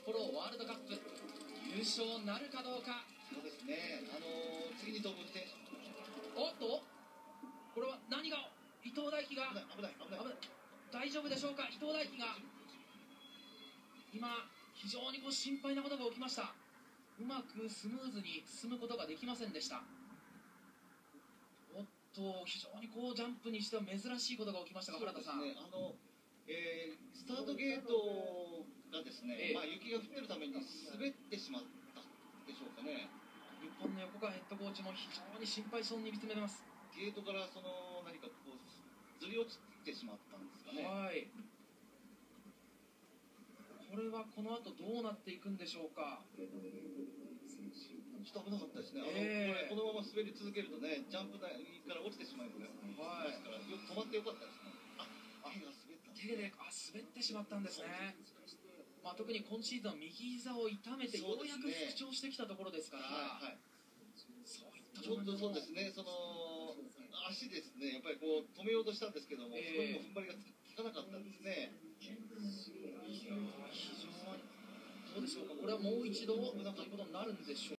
幌ワールドカップ優勝なるかどうか。 そうですね、次に飛ぶ選手、 おっと、これは何が、伊藤大輝が危ない大丈夫でしょうか。伊藤大輝が今非常に心配なことが起きました。うまくスムーズに進むことができませんでした。おっと、非常にジャンプにしては珍しいことが起きましたが、原田さん。 スタートゲートがですね、雪が降ってるために滑ってしまったでしょうかね。 日本の横川ヘッドコーチも非常に心配そうに見つめます。 ゲートから何かずり落ちてしまったんですかね。 はい。これはこの後どうなっていくんでしょうか。 ちょっと危なかったですね。このまま滑り続けるとね、ジャンプ台から落ちてしまいますから、止まってよかったですね。 手で滑ってしまったんですね。特に今シーズンは右膝を痛めてようやく復調してきたところですから、そういったちょっとそうですね、足ですね、やっぱり止めようとしたんですけども、そこにも踏ん張りが効かなかったんですね。 非常にどうでしょうか、これはもう一度ということになるんでしょうか。